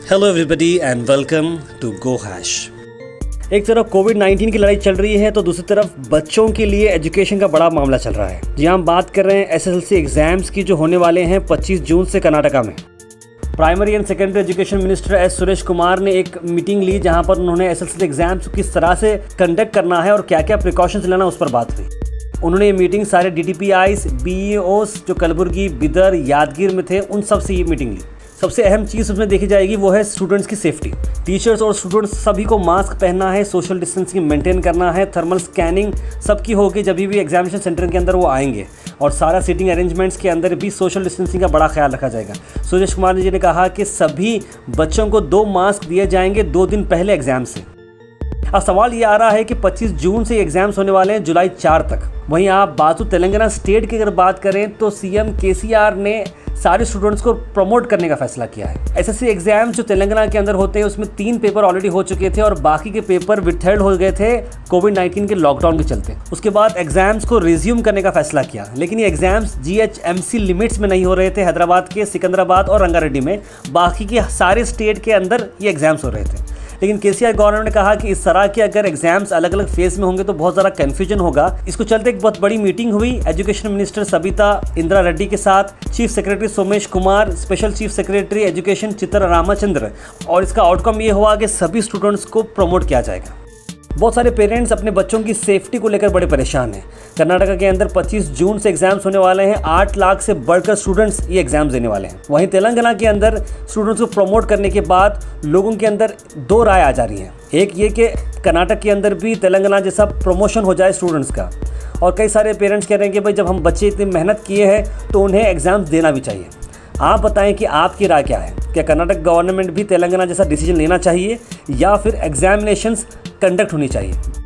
Hello everybody and welcome to go hash. एक तरफ कोविड-19 की लड़ाई चल रही है तो दूसरी तरफ बच्चों के लिए एजुकेशन का बड़ा मामला चल रहा है। जी हम बात कर रहे हैं एसएसएलसी एग्जाम्स की जो होने वाले हैं 25 जून से कर्नाटका में। Primary and secondary education minister S Suresh Kumar ने एक मीटिंग ली जहां पर उन्होंने एसएसएलसी एग्जाम्स किस तरह से कंडक्ट करना है और क्या क्या प्रिकॉशंस लेना उस पर बात हुई। उन्होंने ये मीटिंग सारे DTPIs, BEOs जो कलबुर्गी, बिदर, यादगीर में थे उन सब से ये मीटिंग ली। सबसे अहम चीज़ उसमें देखी जाएगी वो है स्टूडेंट्स की सेफ्टी। टीचर्स और स्टूडेंट्स सभी को मास्क पहनना है, सोशल डिस्टेंसिंग मेंटेन करना है, थर्मल स्कैनिंग सबकी होगी जब भी एग्जामिनेशन सेंटर के अंदर वो आएंगे और सारा सीटिंग अरेंजमेंट्स के अंदर भी सोशल डिस्टेंसिंग का बड़ा ख्याल रखा जाएगा। सुरेश कुमार जी ने कहा कि सभी बच्चों को 2 मास्क दिए जाएंगे 2 दिन पहले एग्जाम से। अब सवाल ये आ रहा है कि 25 जून से एग्जाम्स होने वाले हैं जुलाई 4 तक। वहीं आप बाजू तेलंगाना स्टेट की अगर बात करें तो CM KCR ने सारे स्टूडेंट्स को प्रमोट करने का फैसला किया है। SSC एग्जाम जो तेलंगाना के अंदर होते हैं उसमें 3 पेपर ऑलरेडी हो चुके थे और बाकी के पेपर विथहेल्ड हो गए थे कोविड-19 के लॉकडाउन के चलते। उसके बाद एग्जाम्स को रिज्यूम करने का फैसला किया, लेकिन ये एग्जाम्स GHMC लिमिट्स में नहीं हो रहे थे। हैदराबाद के, सिकंदराबाद और रंगारेड्डी में, बाकी के सारे स्टेट के अंदर ये एग्जाम्स हो रहे थे। लेकिन KCR गवर्नमेंट ने कहा कि इस तरह के अगर एग्जाम्स अलग अलग फेज में होंगे तो बहुत ज़्यादा कन्फ्यूजन होगा। इसको चलते एक बहुत बड़ी मीटिंग हुई एजुकेशन मिनिस्टर सबिता इंदिरा रेड्डी के साथ, chief secretary Somesh Kumar, special chief secretary education Chitra Ramachandra, और इसका आउटकम ये हुआ कि सभी स्टूडेंट्स को प्रमोट किया जाएगा। बहुत सारे पेरेंट्स अपने बच्चों की सेफ्टी को लेकर बड़े परेशान हैं। कर्नाटका के अंदर 25 जून से एग्जाम्स होने वाले हैं। 8 लाख से बढ़कर स्टूडेंट्स ये एग्जाम्स देने वाले हैं। वहीं तेलंगाना के अंदर स्टूडेंट्स को प्रमोट करने के बाद लोगों के अंदर 2 राय आ जा रही हैं। एक ये कि कर्नाटक के अंदर भी तेलंगाना जैसा प्रमोशन हो जाए स्टूडेंट्स का, और कई सारे पेरेंट्स कह रहे हैं कि भाई जब हम बच्चे इतनी मेहनत किए हैं तो उन्हें एग्ज़ाम्स देना भी चाहिए। आप बताएं कि आपकी राय क्या है? क्या कर्नाटक गवर्नमेंट भी तेलंगाना जैसा डिसीजन लेना चाहिए या फिर एग्जामिनेशंस कंडक्ट होनी चाहिए?